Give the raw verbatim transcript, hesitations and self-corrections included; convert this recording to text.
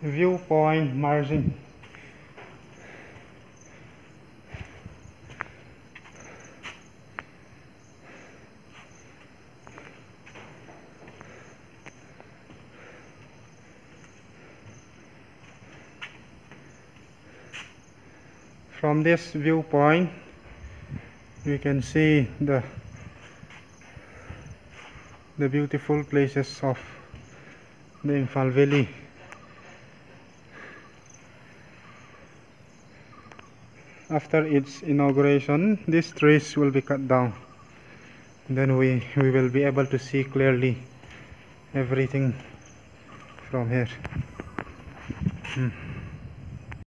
viewpoint margin. From this viewpoint, we can see the the beautiful places of the Imphal Valley. After its inauguration, these trees will be cut down. Then we, we will be able to see clearly everything from here. Hmm.